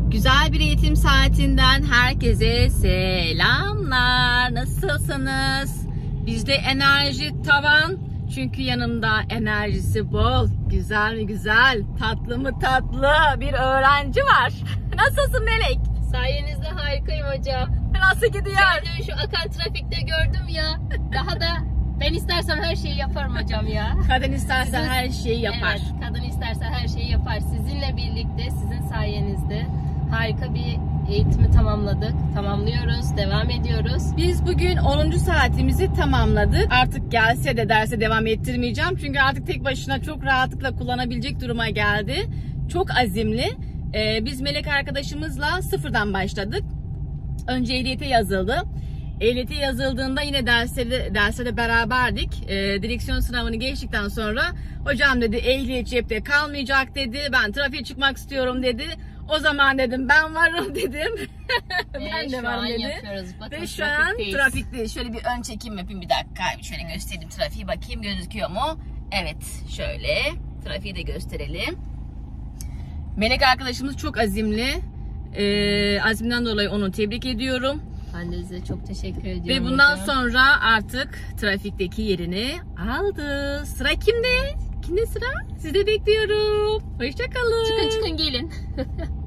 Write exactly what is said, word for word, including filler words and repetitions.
Güzel bir eğitim saatinden herkese selamlar. Nasılsınız? Bizde enerji tavan. Çünkü yanımda enerjisi bol, güzel mi güzel, tatlı mı tatlı bir öğrenci var. Nasılsın Melek? Sayenizde harikayım hocam. Nasıl gidiyor? Ben şu akan trafikte gördüm ya. Daha da ben istersem her şeyi yaparım hocam ya. Kadın isterse Sizin- her şeyi yapar. Evet, kadın isterse her şeyi yapar. Sizinle birlikte, sizin sayenizde harika bir eğitimi tamamladık. Tamamlıyoruz, devam ediyoruz. Biz bugün onuncu saatimizi tamamladık. Artık gelse de derse devam ettirmeyeceğim. Çünkü artık tek başına çok rahatlıkla kullanabilecek duruma geldi. Çok azimli. Ee, biz Melek arkadaşımızla sıfırdan başladık. Önce ehliyete yazıldı. Ehliyete yazıldığında yine derslerde, derslerde beraberdik. Ee, direksiyon sınavını geçtikten sonra hocam dedi ehliyet cepte kalmayacak dedi. Ben trafiğe çıkmak istiyorum dedi. O zaman dedim ben varım dedim. ben Ve de şu varım an dedi. yapıyoruz. Bakın, Ve şu an trafikteyiz. trafikte. Şöyle bir ön çekim yapayım bir dakika. Şöyle göstereyim trafiği, bakayım gözüküyor mu? Evet, şöyle trafiği de gösterelim. Melek arkadaşımız çok azimli. Ee, azimden dolayı onu tebrik ediyorum. Ben de size çok teşekkür ediyorum. Ve bundan hocam. sonra artık trafikteki yerini aldı. Sıra kimde? Kimde sıra? Sizi bekliyorum. Hoşçakalın. Çıkın çıkın gelin.